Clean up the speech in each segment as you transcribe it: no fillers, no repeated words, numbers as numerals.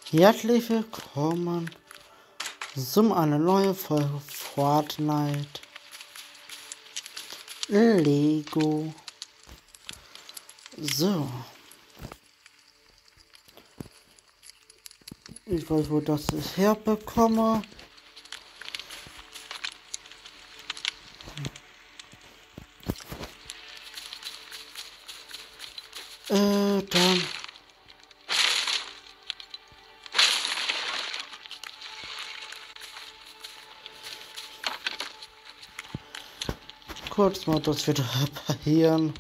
Herzlich willkommen zum eine neue Folge Fortnite Lego. So. Ich weiß, wo das ich herbekomme. Dann. Kurz mal das wieder reparieren.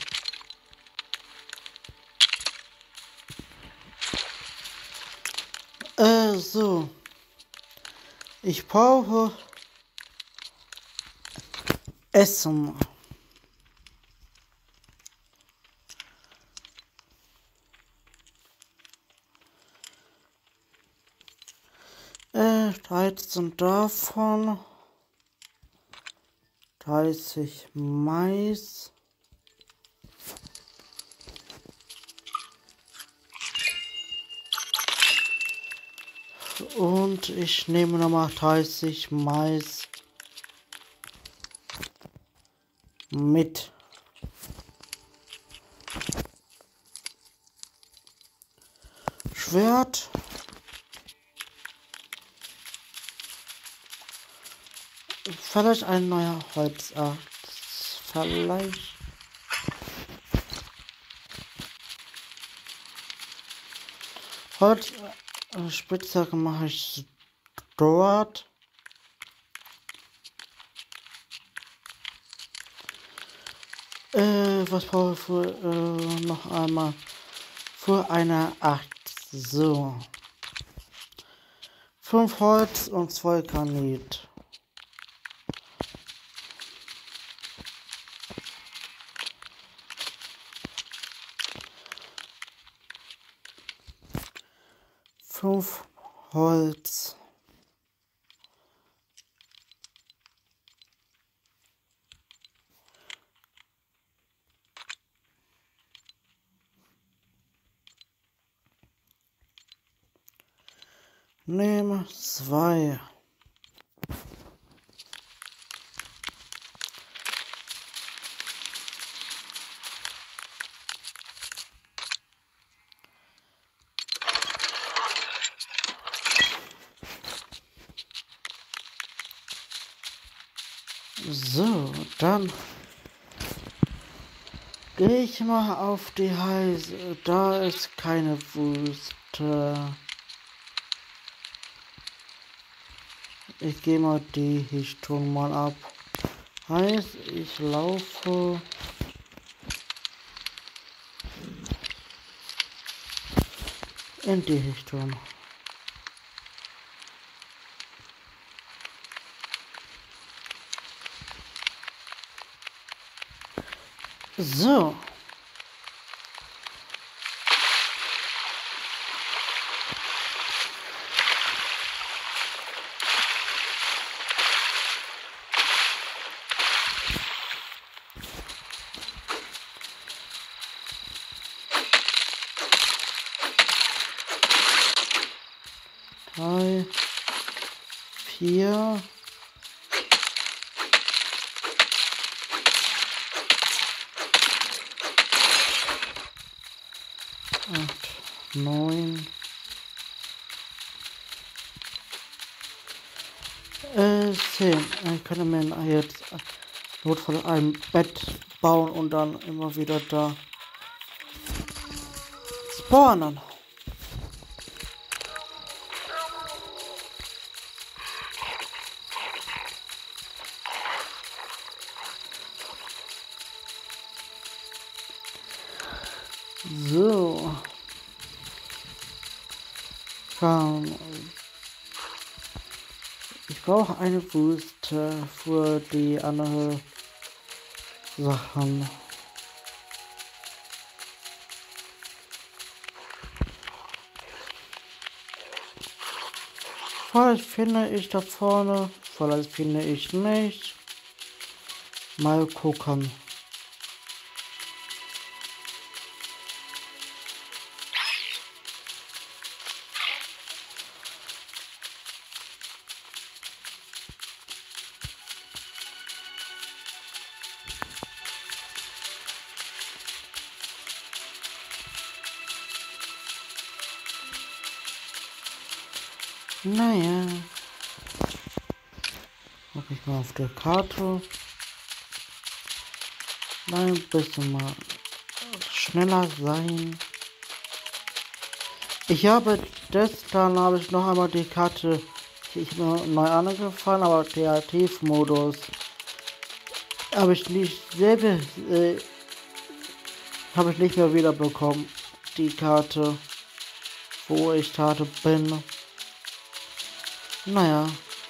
So. Ich brauche Essen. Äh, 13 davon. 30 Mais. Und ich nehme nochmal 30 Mais mit. Schwert. Vielleicht ein neuer Holzachs. Vielleicht. Holz. Spitzhacke mache ich dort. Was brauche ich für, noch einmal für eine Axt? So. 5 Holz und 2 Granit. Fünf Holz. Nehme 2. So, dann gehe ich mal auf die Heise. Da ist keine Wüste. Ich gehe mal die Richtung mal ab. Heißt, ich laufe in die Richtung. So. Drei, 4. Acht, 9. 10. Ich könnte mir jetzt notfalls ein Bett bauen und dann immer wieder da spawnen. So. Ich brauche eine Wüste für die anderen Sachen. Vielleicht finde ich da vorne, vielleicht finde ich nicht. Mal gucken. Naja. Guck ich mal auf der Karte. Mal ein bisschen mal schneller sein. Dann habe ich noch einmal die Karte. Ich habe neu angefangen, aber Kreativmodus habe ich nicht selber, habe ich nicht mehr wiederbekommen. Die Karte, wo ich gerade bin. Naja.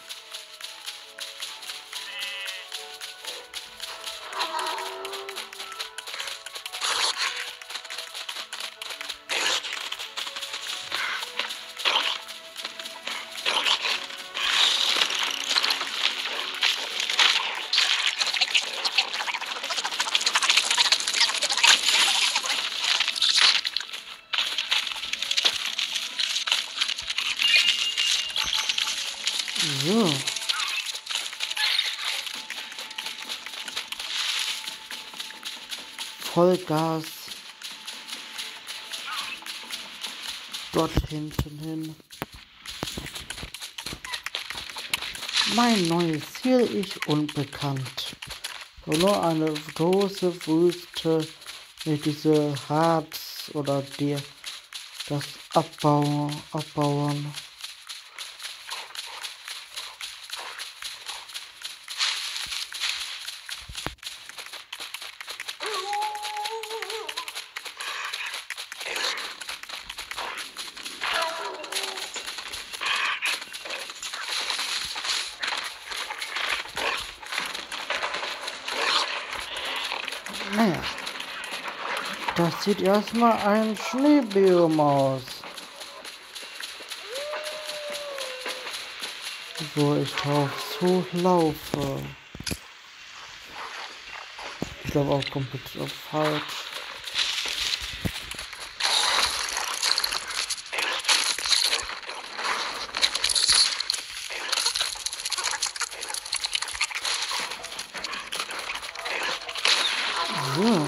So. Vollgas. Dort hinten hin. Mein neues Ziel ist unbekannt. Nur eine große Wüste mit diese Harz oder das abbauen. Naja, das sieht erstmal ein Schneebiom aus. Wo ich drauf so laufe. Ich glaube auch komplett falsch. So.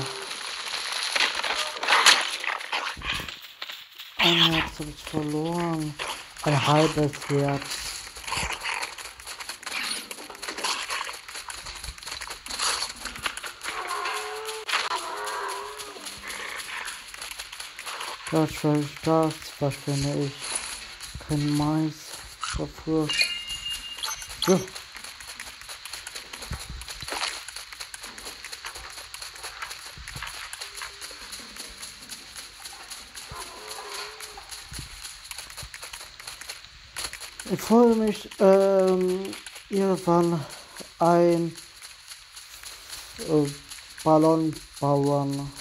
Ein Herz habe ich verloren. Ein halbes Herz. Das verschwende ich. Kein Mais dafür. So. Ich freue mich, irgendwann ein Ballon bauen.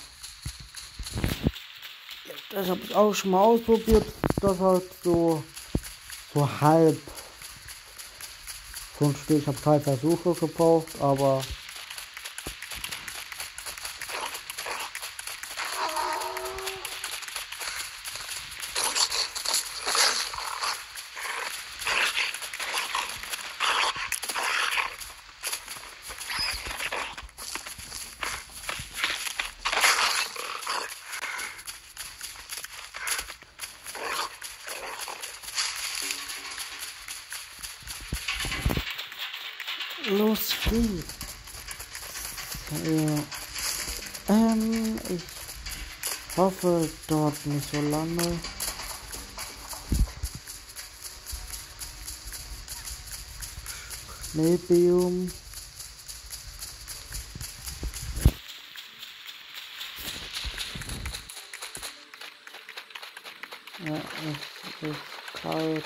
Das habe ich auch schon mal ausprobiert. Das halt so halb. Ich habe 3 Versuche gebraucht, aber los geht's. Ja. Ich hoffe dort nicht so lange. Schneebiom. Ja, es ist kalt.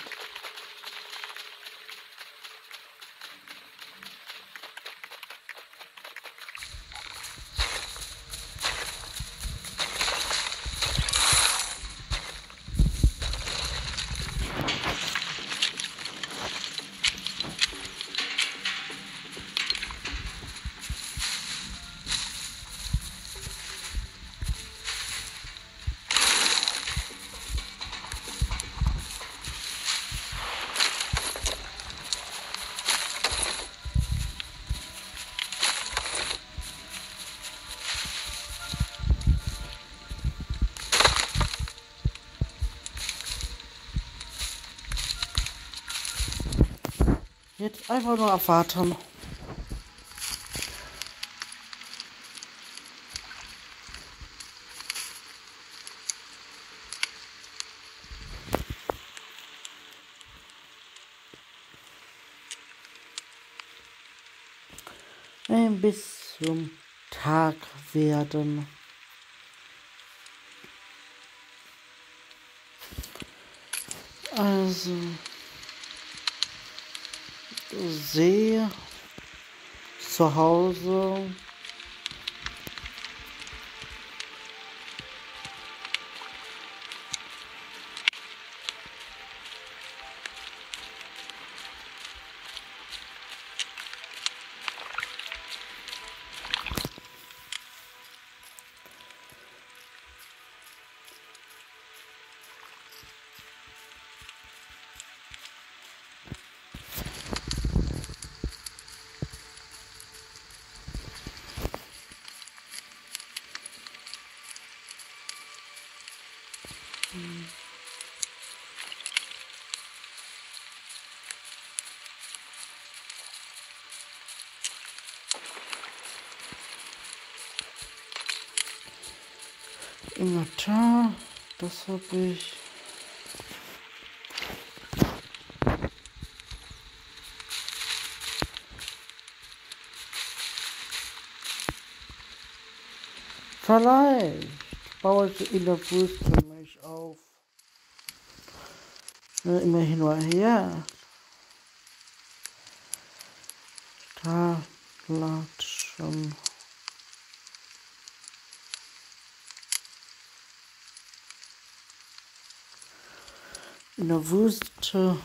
Jetzt einfach nur abwarten. Bis zum Tag werden. Also See zu Hause. Inventar, das habe ich. Vielleicht baue ich in der Wüste mich auf. Immer hin und her. Da latschen. In der Wüste.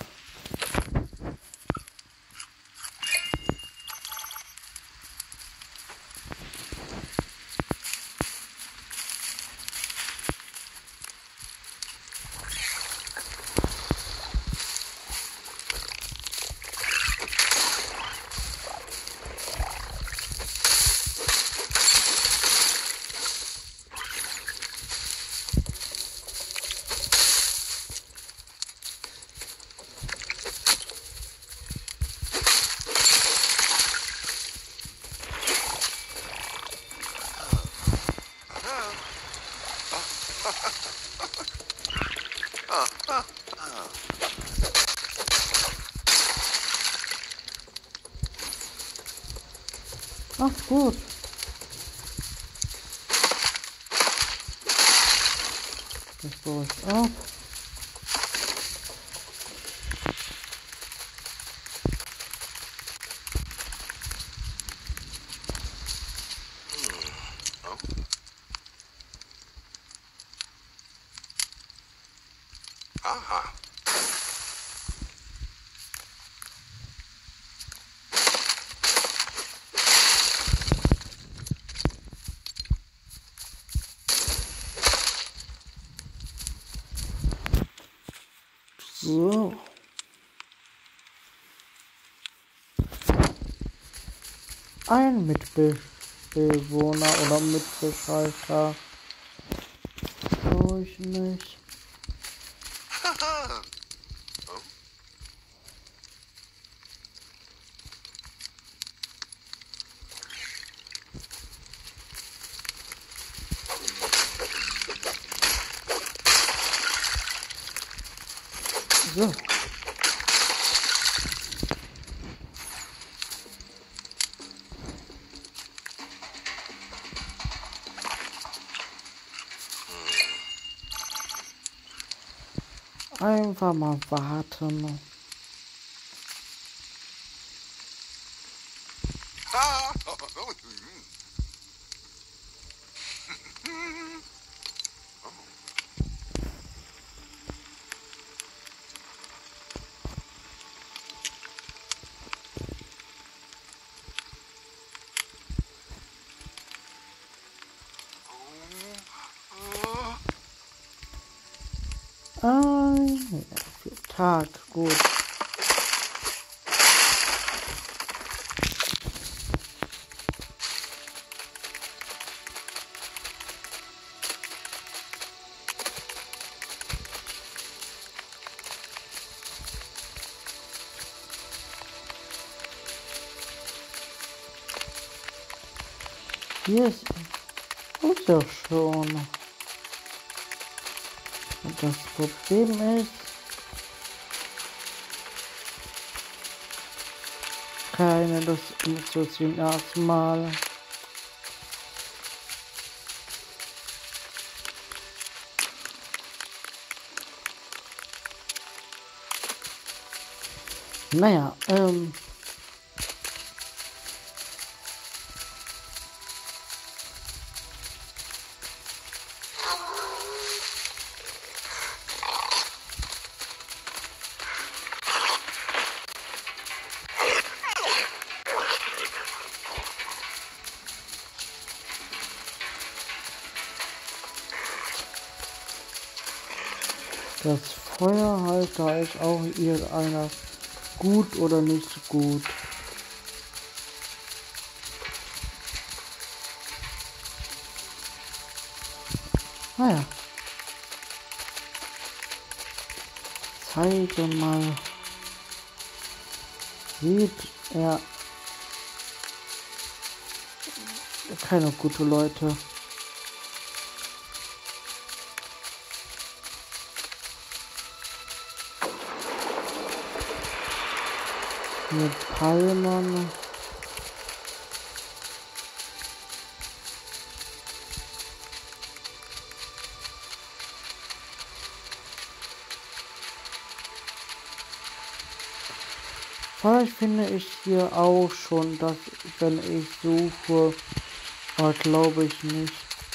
Ach gut. Das baue ich auf. Aha. So. Ein Mitbewohner oder Mitbeschalter. Brauche ich nicht. So. Einfach mal warten. Ein Tag, gut. Hier ist ja schon. Und das Problem ist, keine Lust umzuziehen erstmal. Naja, das Feuer halt, da ist auch irgendeiner gut oder nicht so gut. Naja. Zeige mal. Sieht er keine gute Leute. Mit Palmen. Vielleicht finde ich hier auch schon, dass wenn ich suche, aber glaube ich nicht.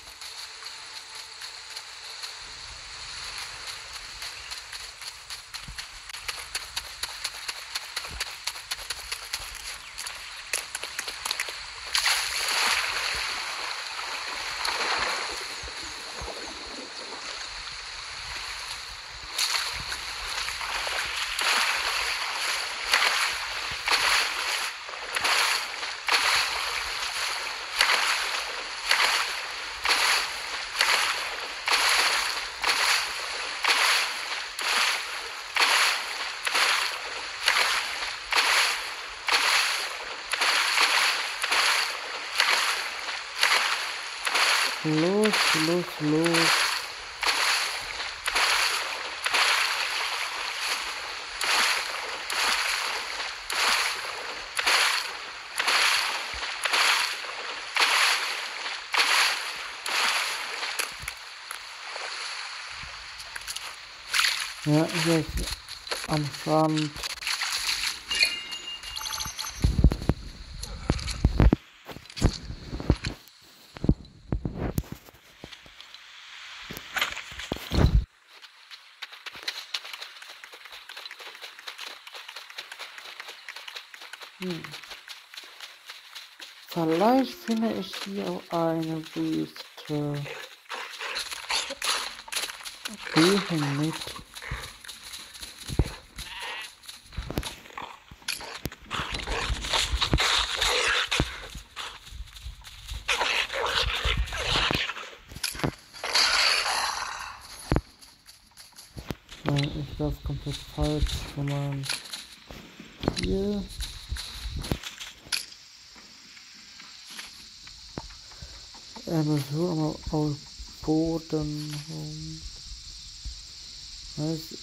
Los, los, los. Ja, hier ist am Strand. Vielleicht finde ich hier eine Wüste. Gehen mit. Nein, ich laufe komplett falsch. Schon mal hier. So aber auf Boden rum. Also,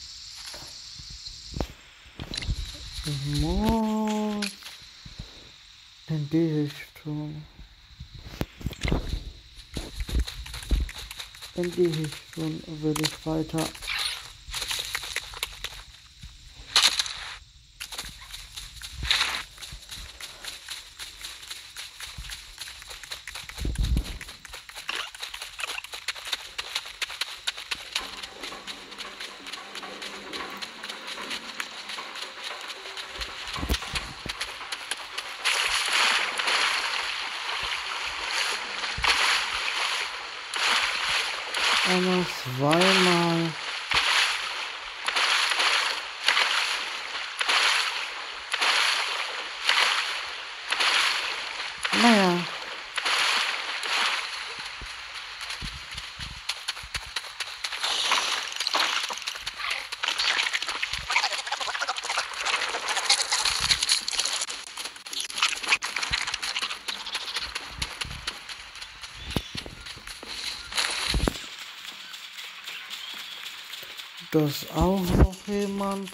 ich muss in die Richtung. In die Richtung will ich weiter. Einmal, zweimal. Naja. das auch noch jemand?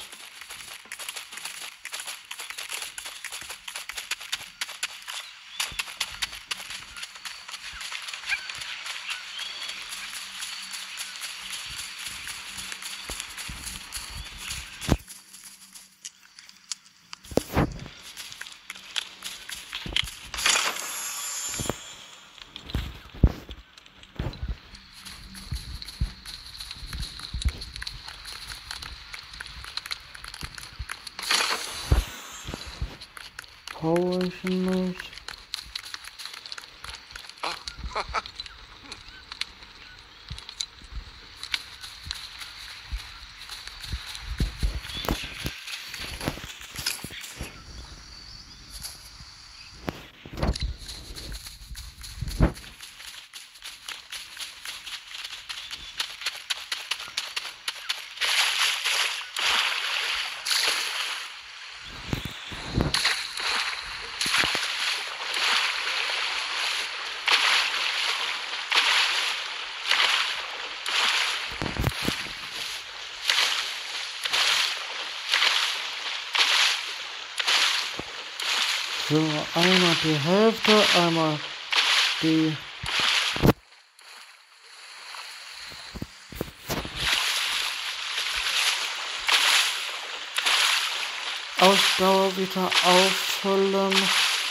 Brauche ich nicht. So, einmal die Hälfte, einmal die Ausdauer wieder auffüllen.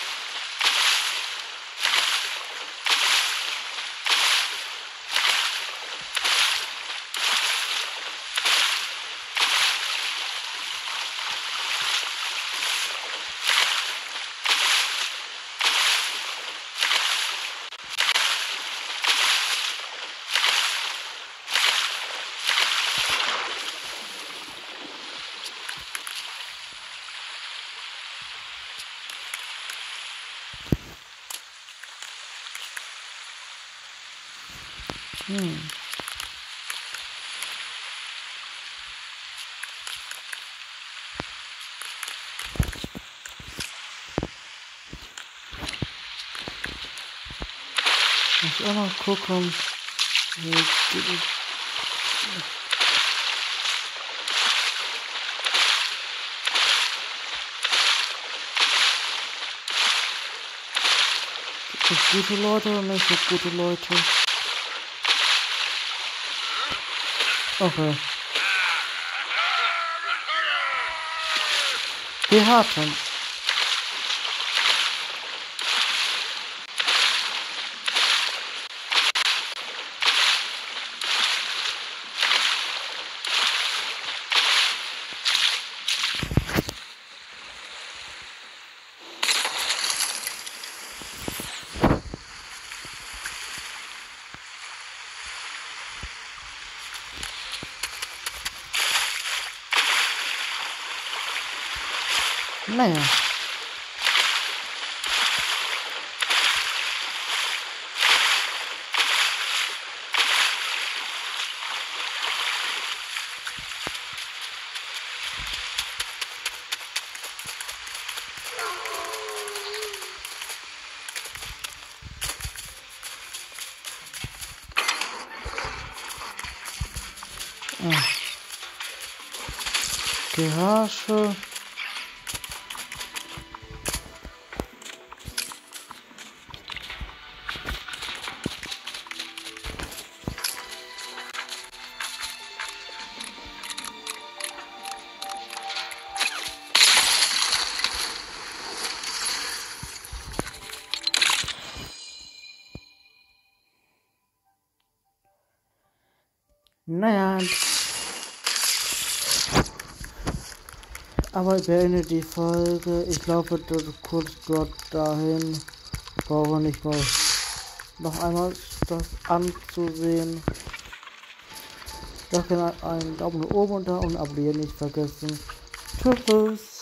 Muss auch noch gucken, wie gute Leute oder nicht so gute Leute? Okay. Die harten. Naja. Garage. Naja, aber ich beende die Folge. Ich glaube, das kurz dort dahin. Brauche nicht mal noch einmal das anzusehen. Lasst gerne einen Daumen nach oben und da und abonnieren nicht vergessen. Tschüss.